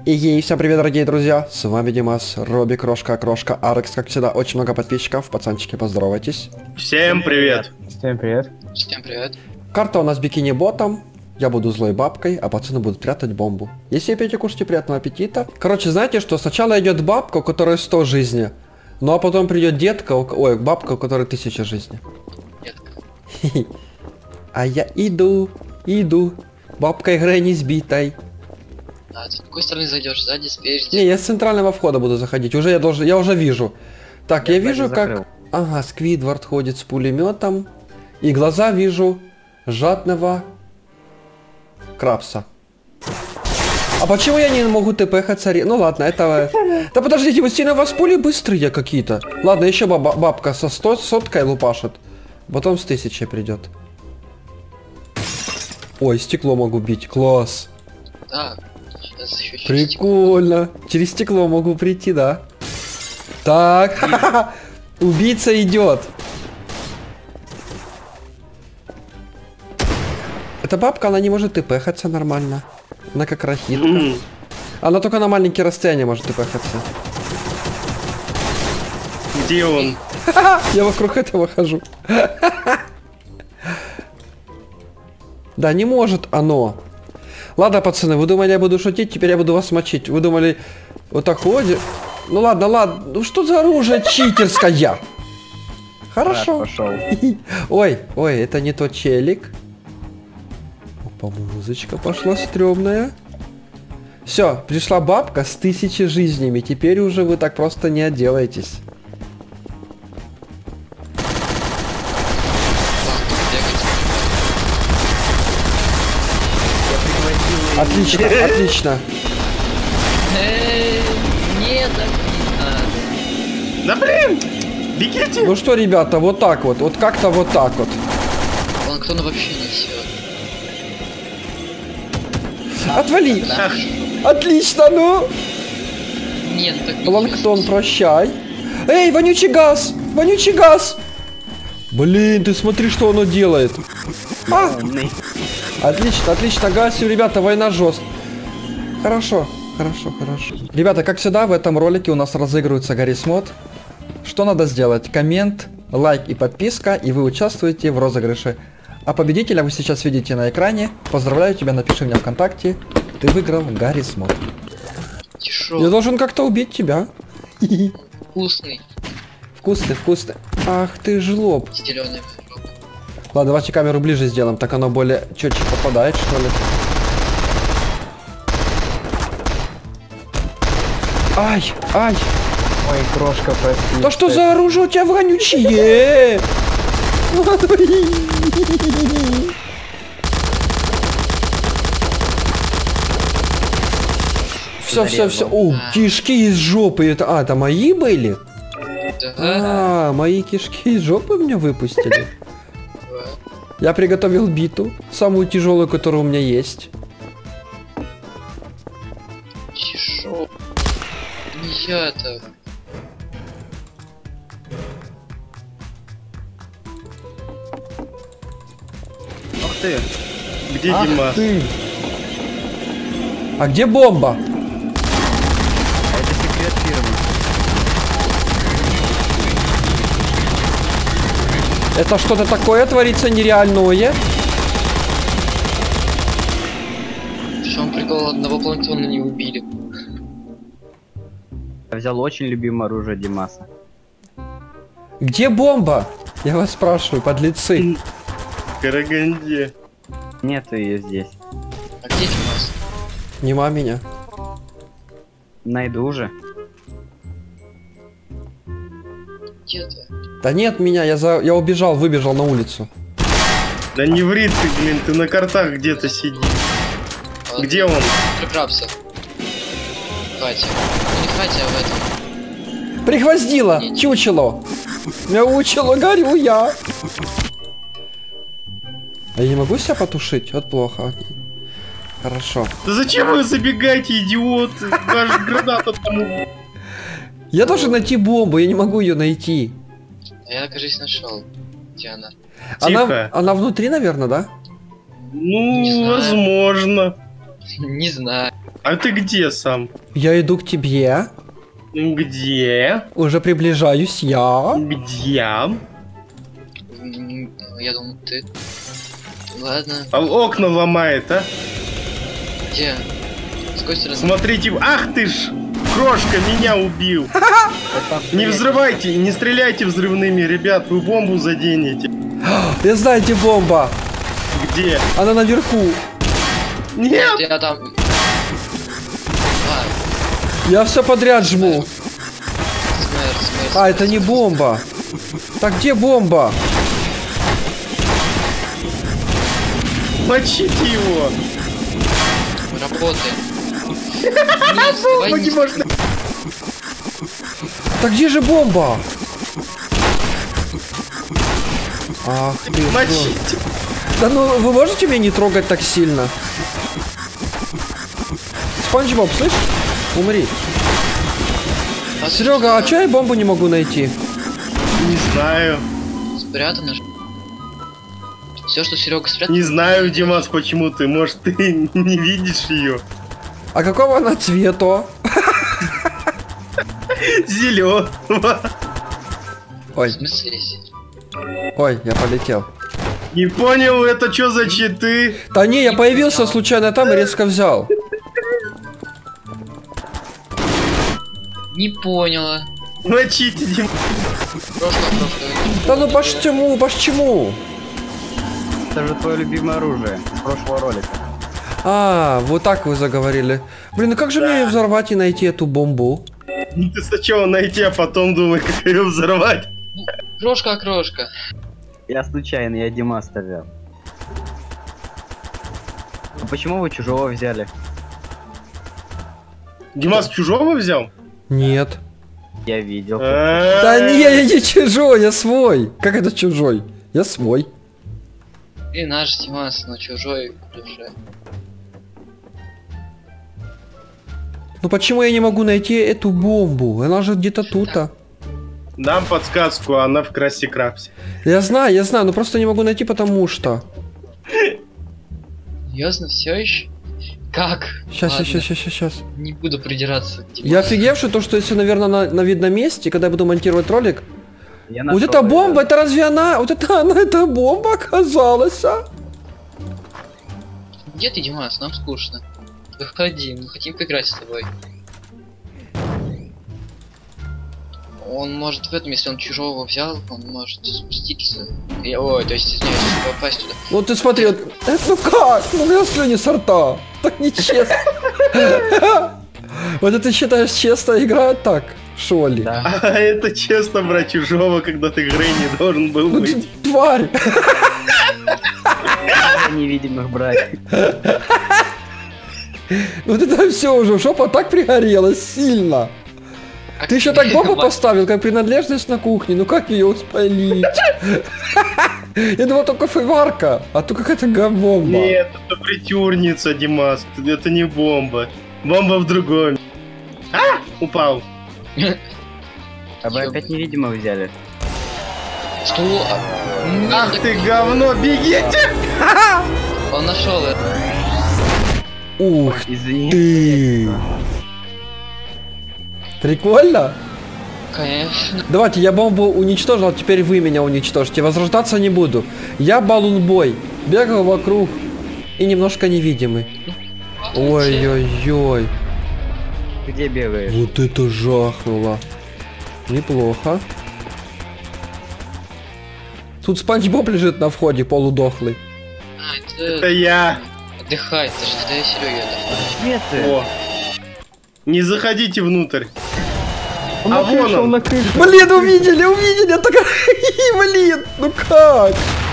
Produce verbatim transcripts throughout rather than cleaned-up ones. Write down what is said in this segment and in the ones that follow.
И ей, всем привет, дорогие друзья, с вами Димас, Робби, Крошка, Крошка, Арекс, как всегда, очень много подписчиков, пацанчики, поздоровайтесь. Всем привет! Всем привет! Всем привет! Карта у нас бикини-ботом, я буду злой бабкой, а пацаны будут прятать бомбу. Если пьете, кушайте, приятного аппетита. Короче, знаете что, сначала идет бабка, у которой сто жизней, ну а потом придет детка, у... ой, бабка, у которой тысяча жизней. Детка. А я иду, иду, бабкой Грэнни сбитой. А ты с какой стороны зайдешь? Сзади, спереди? Не, я с центрального входа буду заходить. Уже я должен, я уже вижу. Так, я, я вижу, как... закрыл. Ага, Сквидвард ходит с пулеметом. И глаза вижу жадного Крабса. А почему я не могу тпхаться? Ну ладно, это... Да подождите, вы сильно у вас пули быстрые какие-то. Ладно, еще баба бабка со сто соткой лупашит. Потом с тысячей придет. Ой, стекло могу бить. Класс. Да. Сейчас еще через Прикольно. Через стекло могу прийти, да. Так. Убийца идет. Эта бабка, она не может тпхаться нормально. Она как рахитка. Она только на маленькие расстояния может тпхаться. Где он? Я вокруг этого хожу. Да, не может оно. Ладно, пацаны, вы думали, я буду шутить, теперь я буду вас мочить. Вы думали, вот так ходит? Ну ладно, ладно. Ну что за оружие читерское? Хорошо. Пошел. Ой, ой, это не тот челик. Опа, музычка пошла стрёмная. Все, пришла бабка с тысячей жизнями. Теперь уже вы так просто не отделаетесь. Отлично, отлично. Эй, нет, так не Да надо. блин! Бегите! Ну что, ребята, вот так вот. Вот как-то вот так вот. Планктон вообще несет. Отвали! Да. Отлично, ну! Нет, так не Планктон, несет. прощай. Эй, вонючий газ! Вонючий газ! Блин, ты смотри, что оно делает. А! Отлично, отлично, гасим, ребята, война жесткая. Хорошо, хорошо, хорошо. Ребята, как всегда, в этом ролике у нас разыгрывается Гаррис Мод. Что надо сделать? Коммент, лайк и подписка, и вы участвуете в розыгрыше. А победителя вы сейчас видите на экране. Поздравляю тебя, напиши мне ВКонтакте. Ты выиграл Гаррис Мод. Тишо. Я должен как-то убить тебя. Вкусный. Вкусный, вкусный. Ах ты жлоб. Зеленый. Ладно, давайте камеру ближе сделаем, так оно более четче попадает, что ли. Ай, ай. Ой, крошка, прости. Да что за оружие у тебя вонючее? Все, все, все. О, кишки из жопы. Это, а, это мои были? Да. А, мои кишки из жопы мне выпустили. Я приготовил биту, самую тяжелую, которая у меня есть. Тишо. Не я-то. Ах ты! Где Ах Димас? ты. А где бомба? Это секрет фирмы. Это что-то такое творится нереальное? В чем прикол? Одного планктона не убили. Я взял очень любимое оружие Димаса. Где бомба? Я вас спрашиваю, подлецы. В Караганде. Нету ее здесь. А где Димас? Нема меня. Найду уже. Где ты? Да нет меня, я, за... я убежал, выбежал на улицу. Да не ври ты, блин, ты на картах где-то сидишь. А, Где он? Крабса. Хате. Ну, не хате, а в этом. Прихвоздило, чучело. Мяучело, горю я. А я не могу себя потушить? Вот плохо. Хорошо. Да зачем вы забегаете, идиоты? Ваша граната там... Я должен найти бомбу, я не могу ее найти. А я, кажется, нашел. Где она? Она, Тихо. она внутри, наверное, да? Ну, Не знаю. возможно. Не знаю. А ты где сам? Я иду к тебе. Где? Уже приближаюсь я. Где? М, Я думал, ты. Ладно, А окна ломает, а? где? С какой стороны? Смотрите, ах ты ж! Крошка меня убил! Не взрывайте, не стреляйте взрывными, ребят, вы бомбу заденете. Я знаю, где бомба. Где? Она наверху. Нет! Я там... А, Я все подряд жму. смерть, смерть. А, это не бомба. Так где бомба? Мочите его! Работает. Нет, давай Бомба не... не можно. Так где же бомба? Ах ты. что? Мочите! Да ну, вы можете меня не трогать так сильно? Спанч Боб, слышь? Умри. А Серега, а чё я бомбу не могу найти? Не знаю. Спрятано же. Все, что Серега спрятал. Не знаю, Димас, почему ты. Может, ты не видишь ее? А какого она цвета? Зеленого. В Ой, смысле есть? ой, я полетел. Не понял, это что за читы? Да не, я появился случайно там и резко взял. Не поняла. Мочите, Димас. Прошлое, прошлое. Да ну почему, почему? Это же твое любимое оружие с прошлого ролика. А, вот так вы заговорили. Блин, ну как же мне ее взорвать и найти эту бомбу? Ну ты сначала найти, а потом думай, как ее взорвать. Крошка, крошка. Я случайно, я Дима оставил. А почему вы чужого взяли? Димас чужого взял? Нет. Я видел. Да Да не, я не чужой, я свой. Как это чужой? Я свой. И наш Димас, но чужой душе. Ну почему я не могу найти эту бомбу? Она же где-то тут-то. Дам подсказку, она в красе крабсе. Я знаю, я знаю, но просто не могу найти, потому что... Серьезно, все еще? Как? Сейчас, Ладно, сейчас, сейчас, сейчас. Не буду придираться к Димасу. Я офигевший, то, что если, наверное, на, на видном месте, когда я буду монтировать ролик... Я Вот нашел эта бомба, её. это разве она? Вот это она, это бомба оказалась, а? Где ты, Димас? Нам скучно. Выходи, мы хотим поиграть с тобой. Он может в этом, если он чужого взял, он может спуститься. И- Ой, то есть, извиняюсь, попасть туда. Вот ты смотри, вот, это ну как? Ну у меня слюни с рта. Так нечестно. Вот это считаешь честно играют так? Шо ли? Да. А это честно брать чужого, когда ты игры не должен был Ну быть. ты тварь. Невидимых брать. Вот это все уже, жопа так пригорелась сильно. Ты еще так бомбу поставил, как принадлежность на кухне. Ну как ее спалить? Я думал, только фейварка, а то какая-то бомба. Нет, это притюрница, Димас. Это не бомба. Бомба в другом. А! Упал. А вы опять невидимых взяли? Что? Нет, Ах так ты не- говно, бегите! Он нашел это. Ух Извини. ты. Прикольно? Конечно. Давайте, я бомбу уничтожил, а теперь вы меня уничтожите. Возрождаться не буду. Я балунбой. Бегал вокруг и немножко невидимый. Ой-ой-ой. Где бегаешь? Вот это жахнуло. Неплохо. Тут Спанч Боб лежит на входе, полудохлый. А, Это это... я. Отдыхай, ты же дай Сереге отдыхай. Где ты? О. Не заходите внутрь. А вон он. Блин, увидели, увидели. Я такая, блин, ну как?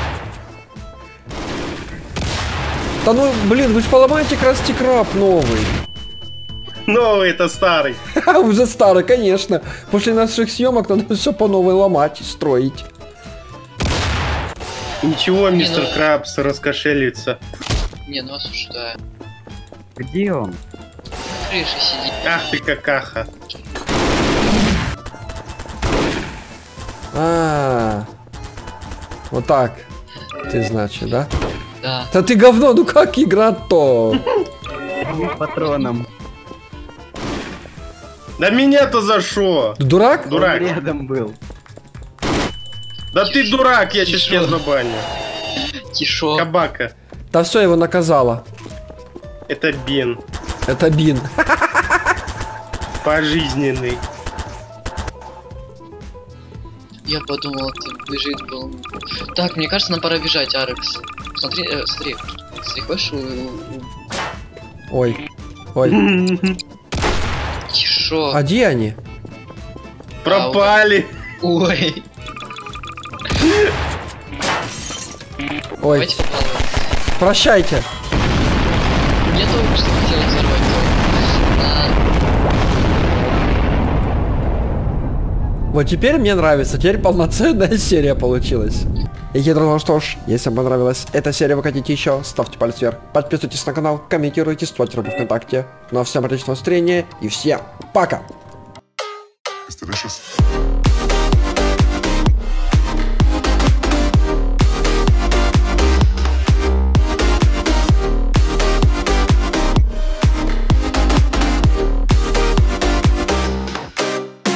Да ну, блин, вы же поломаете Красти Краб новый. Новый, это старый. Уже старый, конечно. После наших съемок надо все по новой ломать и строить. Ничего, Не, мистер ну- Крабс раскошелится. Не, ну осуждаю. Где он? На крыше сидит. Ах ты какаха. А, вот так. Ты значит, да? Да. Да ты говно, ну как играть-то? С патроном. Да меня-то за шо? Ты дурак? Дурак. Он рядом был. Да ты дурак, я сейчас тебя забаню. Тишо. Кабака. Да все, его наказала. Это Бен. Это Бин. Пожизненный. Я подумал, ты бежит был. Так, мне кажется, нам пора бежать, Арекс. Смотри, э, смотри. Смотри, хочешь? у- у- Ой. Ой. Тишо. А где они? Пропали. Ой. Ой. Давайте попробуем. Прощайте. Мне только что хотелось взорвать дом. А, Вот теперь мне нравится. Теперь полноценная серия получилась. И я думаю, что ж, если вам понравилась эта серия, вы хотите еще, ставьте палец вверх, подписывайтесь на канал, комментируйте, ставьте руку ВКонтакте. Ну а всем отличного настроения и всем пока! It's delicious.